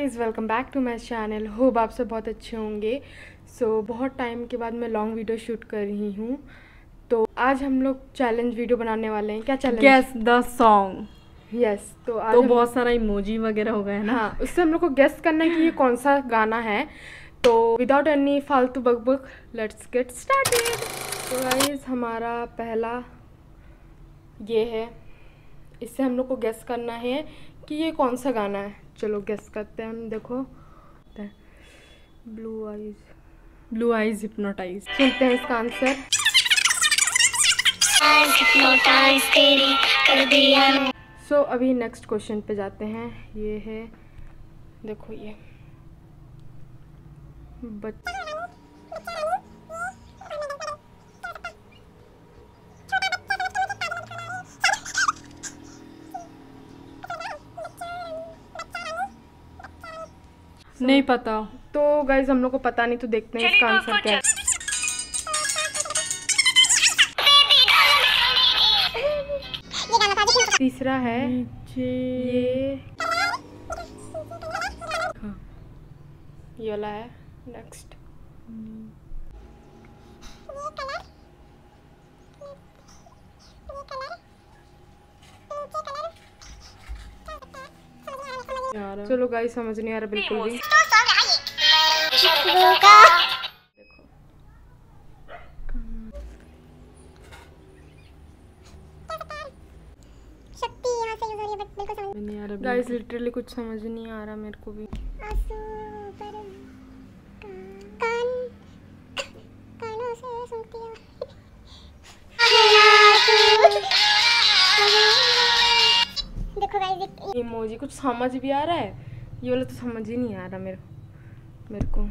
Guys, welcome back to my channel. Hope आप सब बहुत अच्छे होंगे। बहुत टाइम के बाद मैं लॉन्ग वीडियो शूट कर रही हूँ। तो आज हम लोग चैलेंज वीडियो बनाने वाले हैं। क्या challenge? Guess the song. Yes. तो आज बहुत सारा इमोजी वगैरह हो गया है ना। हाँ, उससे हम लोग को गेस करना है कि ये कौन सा गाना है। तो विदाउट एनी फालतू बकबक, लेट्स गेट स्टार्टेड। तो गाइज़, हमारा पहला ये है। इससे हम लोग को गेस करना है कि ये कौन सा गाना है। चलो गेस करते हैं हम। देखो, ब्लू आइज हिप्नोटाइज। सुनते हैं इसका आंसर। सो अभी नेक्स्ट क्वेश्चन पे जाते हैं। ये है, देखो ये नहीं पता। तो गाइज हम लोग को पता नहीं, तो देखते हैं इसका आंसर क्या है। तीसरा है ये वाला है। नेक्स्ट चलो गाइस, समझ नहीं आ रहा बिल्कुल भी। गाइस लिटरली कुछ समझ नहीं आ रहा मेरे को भी। देखो गाइस, इमोजी कुछ समझ भी आ रहा है, ये वाला तो समझ ही नहीं आ रहा मेरे को।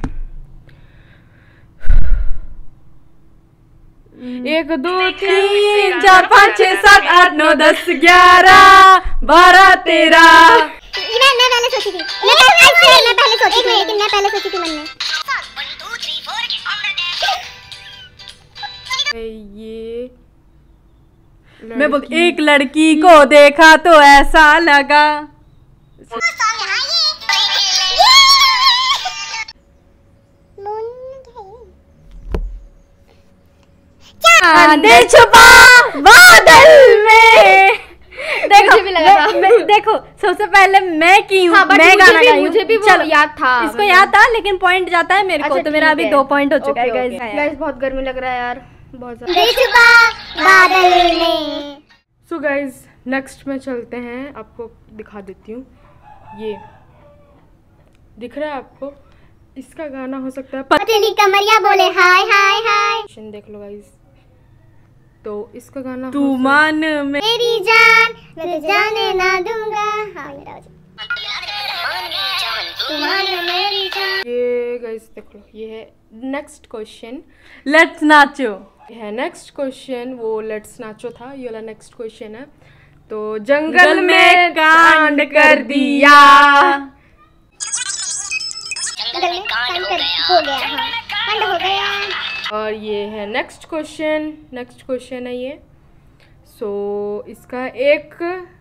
1 2 3 4 5 6 7 8 9 10 11 12 13। मैं पहले सोची थी। मैं पहले सोची थी मन में। ये मैं बोलती, एक लड़की को देखा तो ऐसा लगा। चांद छुपा बादल में। देखो सबसे पहले मैं की हूँ। हाँ, मैं गाना गाई हूँ। मुझे भी वो याद था। इसको याद था, लेकिन पॉइंट जाता है मेरे को। तो मेरा अभी 2 पॉइंट हो चुका है। गाइस बहुत गर्मी लग रहा है यार, बहुत ज्यादा। सो गाइस, नेक्स्ट में चलते हैं। आपको दिखा देती हूँ। ये दिख रहा है आपको? इसका गाना हो सकता है पतली कमरिया बोले हाय हाय हाय। देख लो गाइस। तो इसका गाना तू मान मेरी जान, मैं तो जाने ना दूंगा। हाँ, मेरा तू मान मेरी जान। ये गाइस देख लो, ये है नेक्स्ट क्वेश्चन। लेट्स नाचो है नेक्स्ट क्वेश्चन। वो लेट्स नाचो था, ये वाला नेक्स्ट क्वेश्चन है। तो जंगल में कांड कर दिया। जंगल में कांड हो गया। हाँ, कांड हो गया। और ये है नेक्स्ट क्वेश्चन है ये। सो इसका एक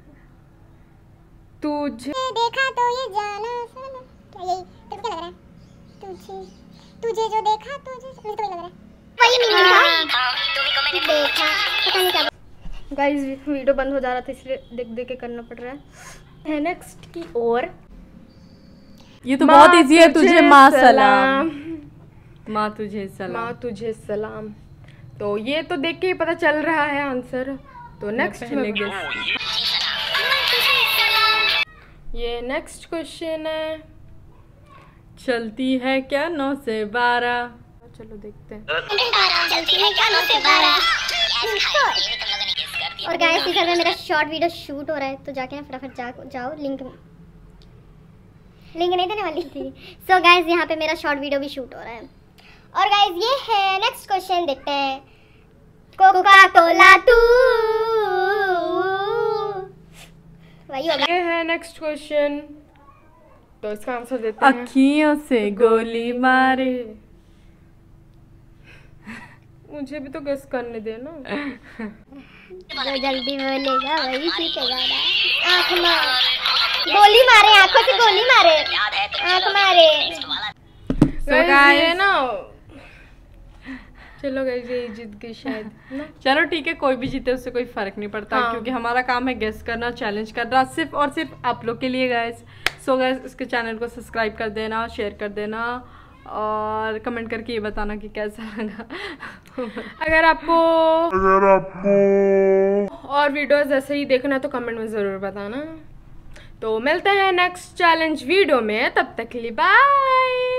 तुझे देखा तो ये जाना साना। तो यही तो क्या लग रहा है? तुझे जो देखा तुझे मुझे तो लग रहा है वही मीनिंग था। देखा पता नहीं क्या। गाइस वीडियो बंद हो जा रहा था, इसलिए देख के करना पड़ रहा है। नेक्स्ट की ओर। ये तो बहुत इजी है। तुझे माँ सलाम, माँ तुझे सलाम, माँ तुझे सलाम। तो ये तो देख के ही पता चल रहा है आंसर। तो नेक्स्ट में ये नेक्स्ट क्वेश्चन है। चलती है क्या 9 से 12। चलो देखते हैं। चलती है क्या 9 से 12। और गाइस, इस में मेरा शॉर्ट वीडियो शूट हो रहा है, तो जाके ना फटाफट जाओ। लिंक नहीं देने वाली थी। सो गाइस, यहाँ पे मेरा शॉर्ट वीडियो भी शूट हो रहा है। और गाइस, ये है नेक्स्ट क्वेश्चन। देखते हैं। कोका कोला तू, वही होगा। ये है नेक्स्ट क्वेश्चन। तो इसका आंसर देते हैं। अखियों से गोली मारे। मुझे भी तो गेस करने दे ना। जो जल्दी बोलेगा वही सीखेगा ना। आँख मार, गोली मारे, आंखों से गोली मारे, आँख मारे। So guys, ये ना चलो गाइस ये जीत गई शायद ना। चलो ठीक है, कोई भी जीते उससे कोई फर्क नहीं पड़ता। हाँ। क्योंकि हमारा काम है गेस करना, चैलेंज करना, सिर्फ और सिर्फ आप लोग के लिए गाइस। सो गाइस इसके चैनल को सब्सक्राइब कर देना, शेयर कर देना और कमेंट करके ये बताना कि कैसा लगा। अगर आपको और वीडियोस ऐसे ही देखना है तो कमेंट में ज़रूर बताना। तो मिलते हैं नेक्स्ट चैलेंज वीडियो में, तब तक के लिए बाय।